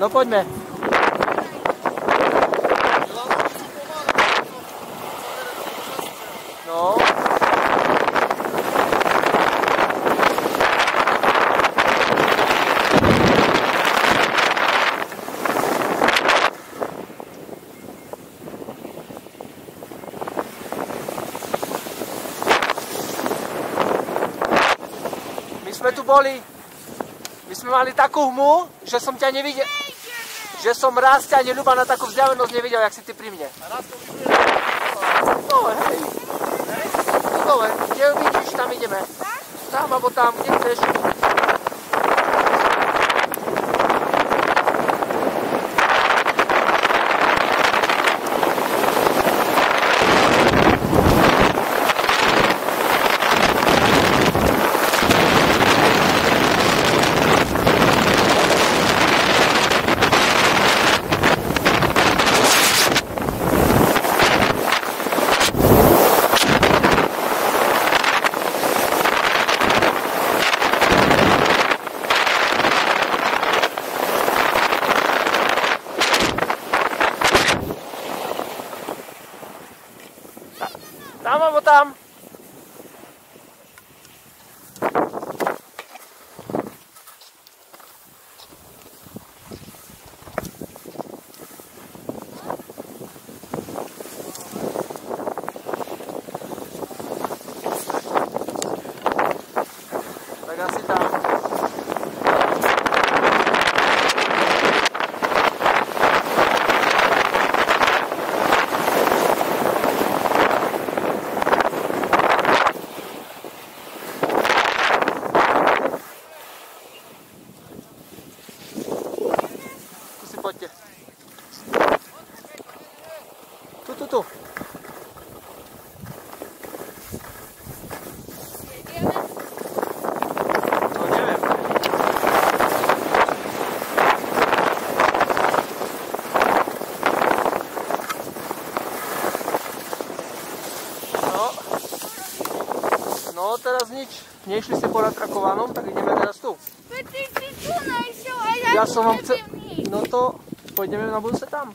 No poďme. No. My sme tu boli. My sme mali takú hmu, že som ťa nevidel. Že som raz ťa neľuba na takú vzdialenosť nevidel, jak si ty pri mne. A raz to vyšli. Dole, hej. Dole, kde vidíš, tam ideme. Tam, alebo tam, kde chceš. Tam alebo tam? Tak asi tam. Poďte. Tu. No neviem. No teraz nič. Nešli ste po natrakovanom, tak ideme teraz tu. Ja som vám chcel... No to pôjdeme na budúce tam.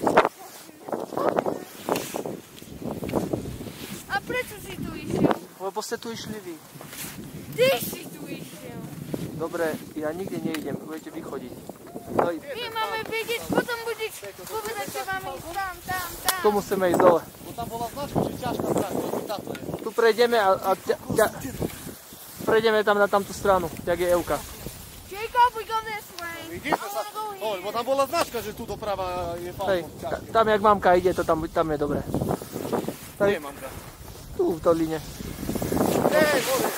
A prečo si tu išiel? Lebo ste tu išli vy. Ty si tu išiel. Dobre, ja nikde neidem, budete vychodiť. No, My máme vedieť, potom budeš povedať, že máme ísť tam. tu musíme ísť dole. Bo tam bola značka, že ťažká strana, táto je. Tu prejdeme a prejdeme tam na tamtú stranu, jak je Evka. Jacob, we go this way. Vidíš, sa... bo tam bola značka, že tu doprava je Hej, falko. tam jak mamka ide, to tam je dobré. Kde je mamka? Tu v doline. Bore!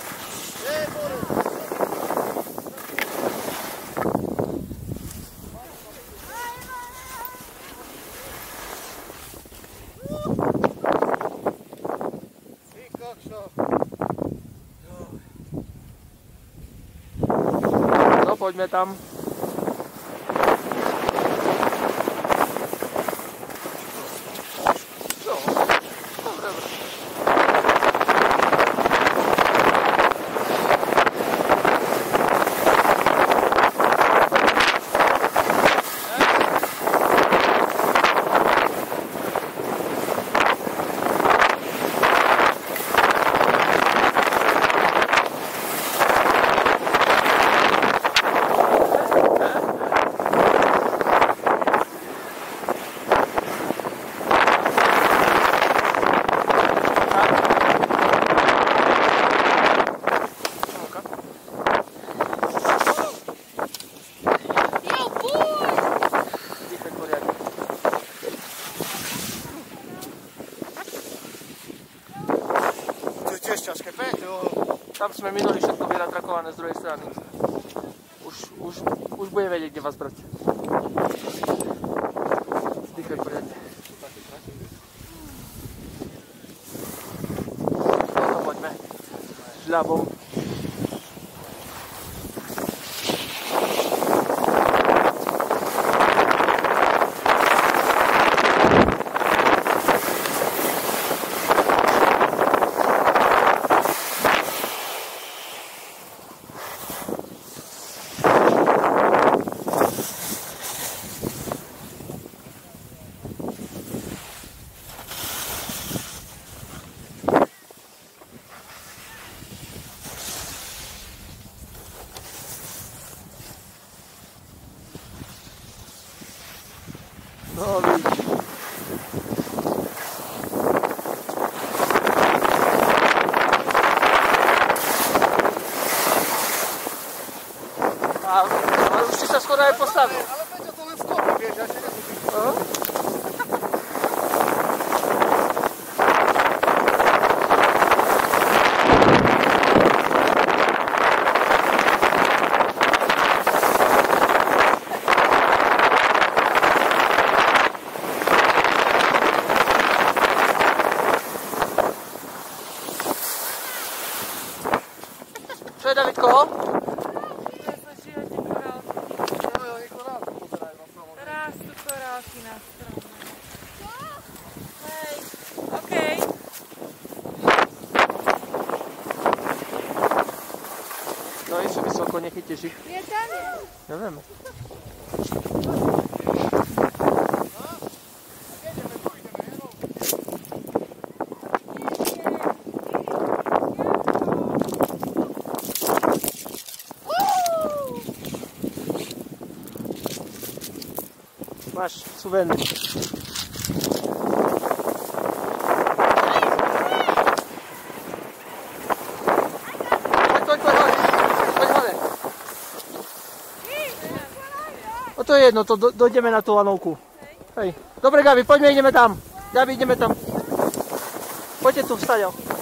No poďme tam. Tam sme minuli všetko vyratrakované z druhej strany. Už bude vedieť, kde vás brať. Dýchaj poriadne. No poďme. Žľabom. byť. Ale už si sa skoro aj postavil. Ale Peťo, to len skopy, vieš, ja ti nebudem. Čo je, Davidko? Rastú korálky na strome. Hej, okej. No i sú vysoko, nechytíš ich. Je tam je. Neviem. Máš suvenír. Poď hore. O to je jedno, to dojdeme na tú lanovku. Hej. Dobre, Gabi, poďme, ideme tam. Gabi, ideme tam. Poďte tu, vstaď.